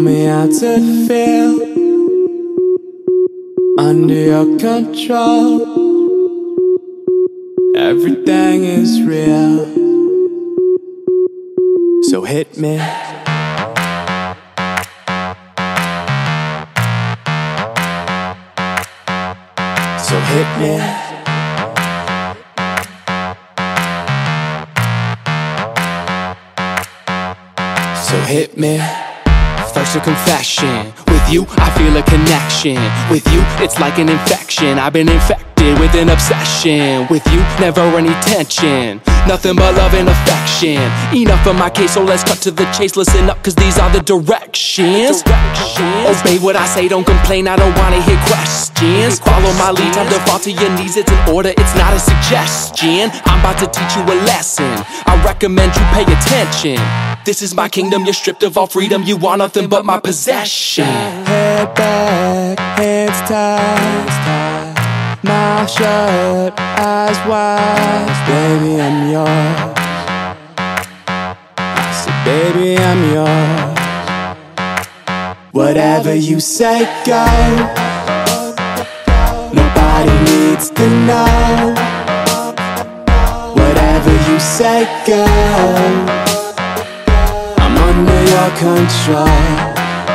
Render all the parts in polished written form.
me how to feel under your control. Everything is real, so hit me. So hit me. So hit me. First a confession. With you, I feel a connection. With you, it's like an infection. I've been infected with an obsession. With you, never any tension. Nothing but love and affection. Enough of my case, so let's cut to the chase. Listen up, cause these are the directions. Obey what I say, don't complain, I don't wanna hear questions. Follow my lead, time to fall to your knees. It's an order, it's not a suggestion. I'm about to teach you a lesson. I recommend you pay attention. This is my kingdom, you're stripped of all freedom. You want nothing but my possession. Head back, hands tied, mouth shut, eyes wide. Baby, I'm yours. I said, baby, I'm yours. Whatever you say, go. Nobody needs to know. Whatever you say, go. I'm under your control.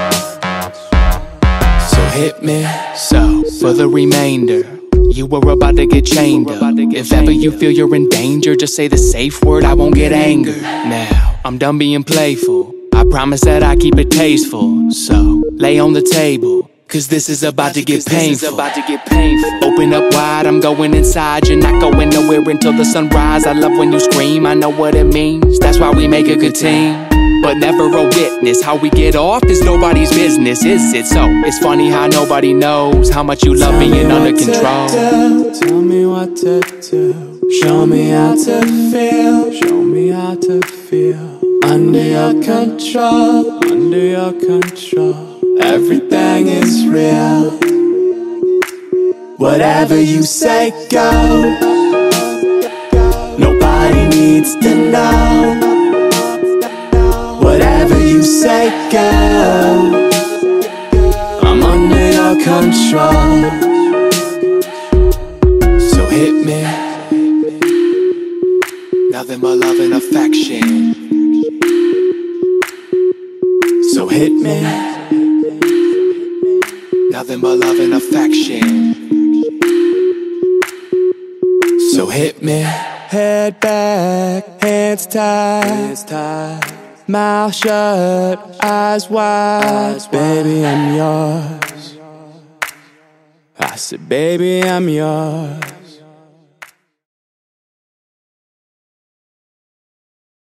So hit me. So, for the remainder, you were about to get chained up. If ever you feel you're in danger, just say the safe word, I won't get angered. Now, I'm done being playful. I promise that I keep it tasteful. So, lay on the table, cause this is about to get painful. Open up wide, I'm going inside. You're not going nowhere until the sunrise. I love when you scream, I know what it means. That's why we make a good team, but never a witness. How we get off is nobody's business, is it? So, it's funny how nobody knows how much you love being under control. Tell me what to do. Show me how to feel. Show me how to feel. Under your control. Under your control. Everything is real. Whatever you say, go. Nobody needs to know. Whatever you say, go. I'm under your control. So hit me. Nothing but love and affection. So hit me. Nothing but love and affection. So hit me. Head back, hands tied, mouth shut, eyes wide. Baby, I'm yours. I said, baby, I'm yours.